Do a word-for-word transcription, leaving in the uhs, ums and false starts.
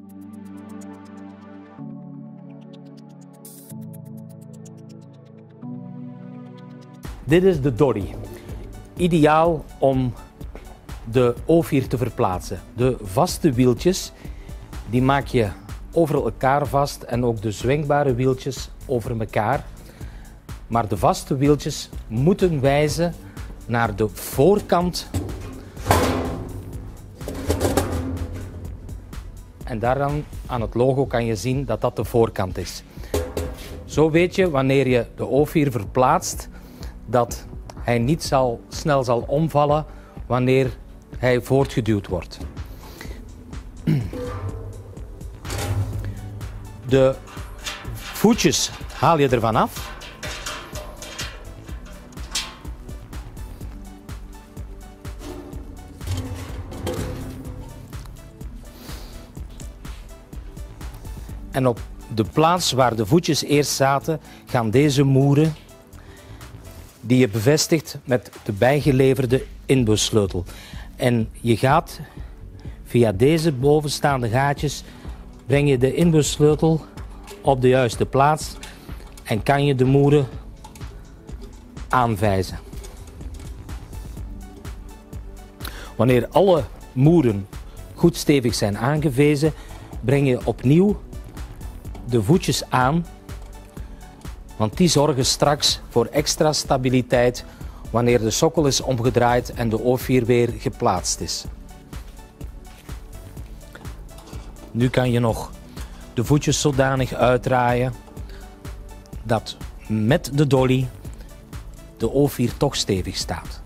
Dit is de dolly. Ideaal om de O vier te verplaatsen. De vaste wieltjes die maak je over elkaar vast en ook de zwengbare wieltjes over elkaar. Maar de vaste wieltjes moeten wijzen naar de voorkant. En daaraan aan het logo kan je zien dat dat de voorkant is. Zo weet je wanneer je de O vier verplaatst dat hij niet zal, snel zal omvallen wanneer hij voortgeduwd wordt. De voetjes haal je ervan af. En op de plaats waar de voetjes eerst zaten, gaan deze moeren, die je bevestigt met de bijgeleverde inbussleutel. En je gaat via deze bovenstaande gaatjes, breng je de inbussleutel op de juiste plaats en kan je de moeren aanwijzen. Wanneer alle moeren goed stevig zijn aangewezen, breng je opnieuw de voetjes aan, want die zorgen straks voor extra stabiliteit wanneer de sokkel is omgedraaid en de O vier weer geplaatst is. Nu kan je nog de voetjes zodanig uitdraaien dat met de dolly de O vier toch stevig staat.